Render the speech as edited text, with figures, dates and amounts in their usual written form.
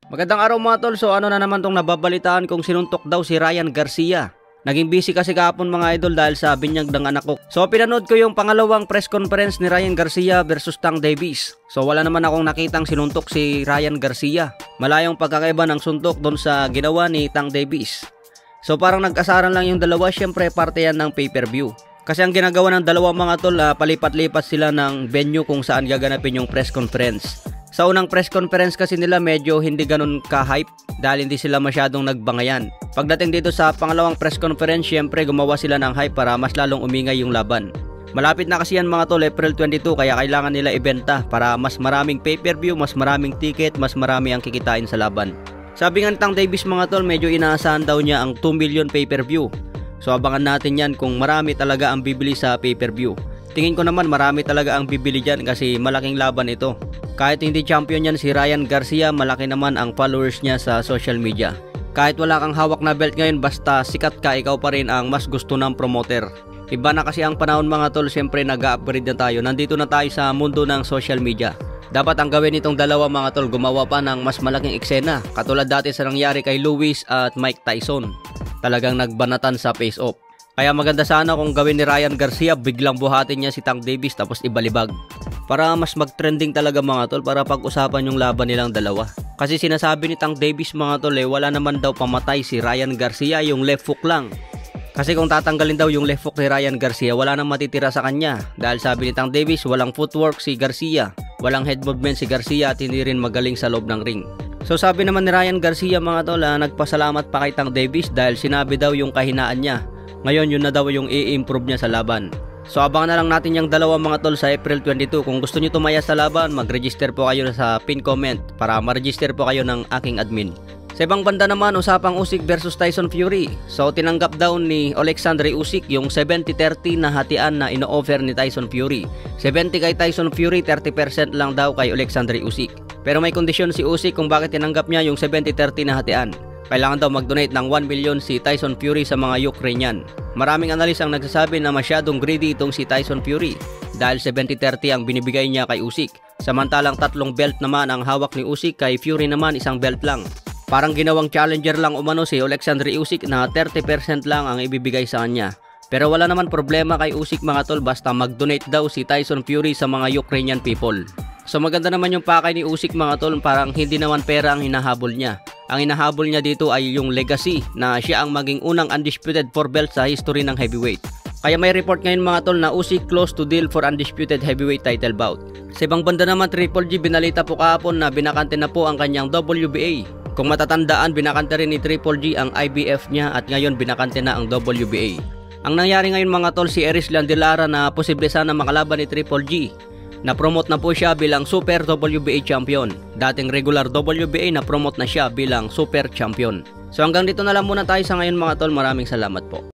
Magandang araw mga tol. So ano na naman tong nababalitaan kung sinuntok daw si Ryan Garcia. Naging busy kasi kahapon mga idol dahil sa binyag ng anak ko. So pinanood ko yung pangalawang press conference ni Ryan Garcia versus Tank Davis. So wala naman akong nakitang sinuntok si Ryan Garcia. Malayong pagkakaiba ng suntok doon sa ginawa ni Tank Davis. So parang nag-asaran lang yung dalawa. Syempre parte yan ng pay-per-view. Kasi ang ginagawa ng dalawang mga tol, palipat-lipat sila ng venue kung saan gaganapin yung press conference. Sa unang press conference kasi nila medyo hindi ganun ka-hype dahil hindi sila masyadong nagbangayan. Pagdating dito sa pangalawang press conference, syempre gumawa sila ng hype para mas lalong umingay yung laban. Malapit na kasi yan mga tol, April 22, kaya kailangan nila ibenta para mas maraming pay-per-view, mas maraming ticket, mas marami ang kikitain sa laban. Sabi nga ni Tank Davis mga tol, medyo inaasahan daw niya ang 2 million pay-per-view. So abangan natin yan kung marami talaga ang bibili sa pay-per-view. Tingin ko naman marami talaga ang bibili dyan kasi malaking laban ito. Kahit hindi champion yan si Ryan Garcia, malaki naman ang followers niya sa social media. Kahit wala kang hawak na belt ngayon, basta sikat ka, ikaw pa rin ang mas gusto ng promoter. Iba na kasi ang panahon mga tol, siyempre nag-upgrade na tayo. Nandito na tayo sa mundo ng social media. Dapat ang gawin nitong dalawa mga tol, gumawa pa ng mas malaking eksena. Katulad dati sa nangyari kay Lewis at Mike Tyson. Talagang nagbanatan sa face-off. Kaya maganda sana kung gawin ni Ryan Garcia, biglang buhatin niya si Tank Davis tapos ibalibag. Para mas mag-trending talaga mga tol, para pag-usapan yung laban nilang dalawa. Kasi sinasabi ni Tank Davis mga tol, wala naman daw pamatay si Ryan Garcia, yung left hook lang. Kasi kung tatanggalin daw yung left hook ni Ryan Garcia, wala nang matitira sa kanya. Dahil sabi ni Tank Davis, walang footwork si Garcia, walang head movement si Garcia at hindi rin magaling sa loob ng ring. So sabi naman ni Ryan Garcia mga tol, nagpasalamat pa kay Tank Davis dahil sinabi daw yung kahinaan niya. Ngayon yun na daw yung i-improve niya sa laban. So abangan na lang natin yung dalawa mga tol sa April 22. Kung gusto niyo tumaya sa laban, mag-register po kayo sa pin comment para ma-register po kayo ng aking admin. Sa ibang banda naman, usapang Usyk versus Tyson Fury. So tinanggap daw ni Alexander Usyk yung 70-30 na hatian na ino-offer ni Tyson Fury. 70 kay Tyson Fury, 30% lang daw kay Alexander Usyk. Pero may kondisyon si Usyk kung bakit tinanggap niya yung 70-30 na hatian. Kailangan daw mag-donate ng 1 million si Tyson Fury sa mga Ukrainian. Maraming analis ang nagsasabi na masyadong greedy itong si Tyson Fury dahil 70-30 ang binibigay niya kay Usyk. Samantalang 3 belt naman ang hawak ni Usyk, kay Fury naman 1 belt lang. Parang ginawang challenger lang umano si Alexander Usyk na 30% lang ang ibibigay sa kanya. Pero wala naman problema kay Usyk mga tol, basta mag-donate daw si Tyson Fury sa mga Ukrainian people. So maganda naman yung pakay ni Usyk mga tol, parang hindi naman pera ang hinahabol niya. Ang hinahabol niya dito ay yung legacy na siya ang maging unang undisputed 4 belt sa history ng heavyweight. Kaya may report ngayon mga tol na Usyk close to deal for undisputed heavyweight title bout. Sa ibang banda naman, Triple G binalita po kahapon na binakante na po ang kanyang WBA. Kung matatandaan, binakante rin ni Triple G ang IBF niya at ngayon binakante na ang WBA. Ang nangyari ngayon mga tol, si Eris Landelara na posible sana makalaban ni Triple G. Na-promote na po siya bilang Super WBA Champion. Dating regular WBA, na-promote na siya bilang Super Champion. So hanggang dito na lang muna tayo sa ngayon mga tol. Maraming salamat po.